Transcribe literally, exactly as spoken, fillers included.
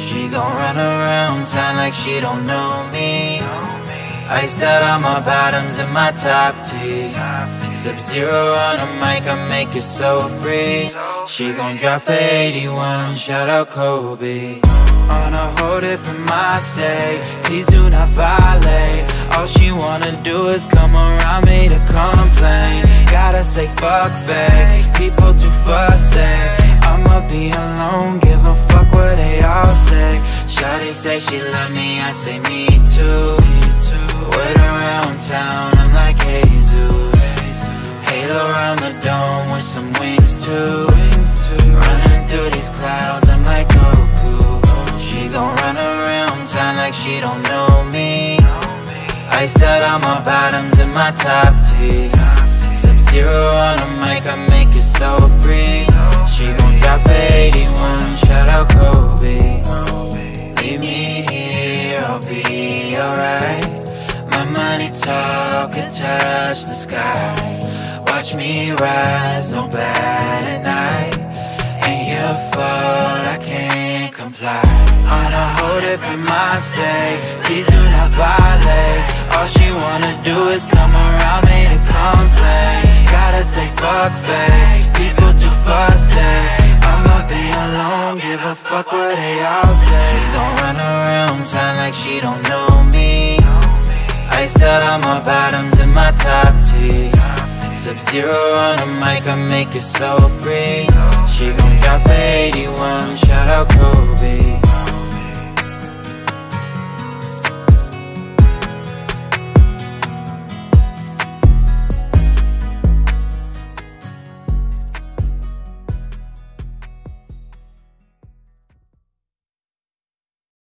She gon' run around town like she don't know me. Iced out on my bottoms and my top tee. Sub-Zero on the mic, I make it so freeze. She gon' drop for eighty-one, shout out Kobe. On a whole different mindset, please do not violate. All she wanna do is come around me to complain. Gotta say fuck fake, people too fussy. I'ma be alone, give a fuck what they all say. Shawty say she love me, I say me too. Wait around town, I'm like Jesus. Halo around the dome with some wings too. Running through these clouds, I'm like Goku. She gon' run around town like she don't know me. Iced out on my bottoms and my top tee. Sub-Zero on the mic, I make it so free. She gon' drop for eighty-one, shout out Kobe. Leave me here, I'll be alright. My money talk can touch the sky. Watch me rise, no bad at night. Ain't your fault, I can't comply. On a whole different mindset, please do not violate. All she wanna do is come around me to complain. Gotta say fuck fake, people too fussy. I'ma be alone, give a fuck what they all say. She gon' run around town like she don't know me. Iced out on my bottoms and my top tee. Sub-Zero on the mic, I make it so free. She gon' drop for eighty-one, shout out Kobe.